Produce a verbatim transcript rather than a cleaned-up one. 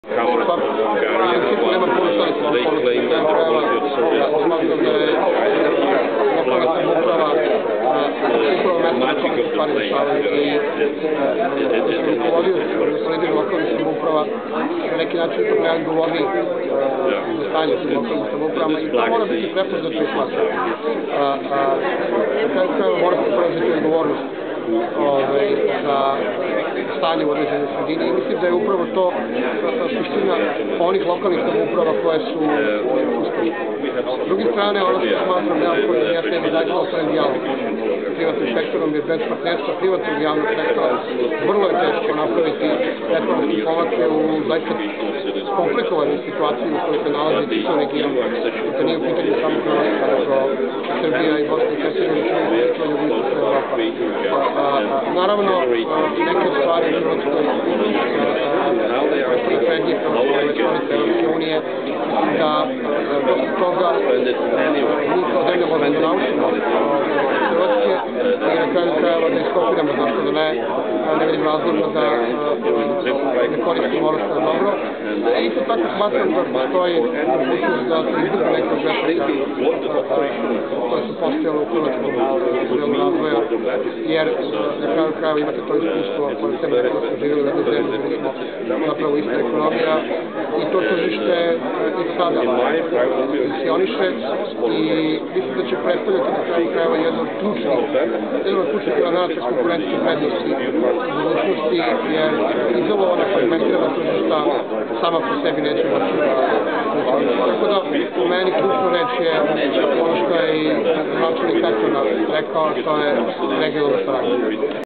Nema puno stvari sa okolnosti na krajeva, smatram da je lokalna samouprava upravo mesto na kome se stvari dešavaju i da se rukovodio da se lideri lokalnih samouprava na neki način to treba odgovorni za stanje sa lokalnim samoupravama i to mora biti prepoznato i smatram. Na kraju krajeva mora se preuzeti odgovornost za stanje u određenoj sredini i mislim da je upravo to suština onih lokalnih samouprava koje su uspešne. S druge strane, ono što smatram neophodno jeste da zaista otvoren dijalog sa privatnim sektorom, jer bez partnerstva privatnog i javnog sektora vrlo je teško napraviti ekonomske pomake u zaista komplikovanoj situaciji u kojoj se nalazi čitav region. To nije u pitanju samo Hrvatska, nego Srbija i Bosna i Hercegovina, što je jugoistočna Evropa. Naravno, neke stvari u Hrvatskoj prednje kao članice Evropske unije, da dosta toga mi kao zemlja možemo da naučimo Hrvatske i na kraju krajeva da iskopiramo, zašto da ne, ne vidim razloga da ne koristimo ono što je dobro. I isto tako smatram da postoji mogućnost da se izbjegnu neke greške koje su postojale u hrvatskom modelu razvoja, jer na kraju krajeva imate to iskustvo koje sebe da smo živjeli u jednoj zemlji gdje smo zapravo ista ekonomija i to tržište i sada funkcioniše i mislim da će predstavljati na kraju krajeva jedno od ključnih jedno od ključnih elemenata konkurencijske prednosti u budućnosti, jer izolovana fragmentirana tržišta sama po sebi neće moći da funkcioniše. Tako da, u meni ključna reč je ono što je i načelnik Hypo rekao, to je regionalna saradnja.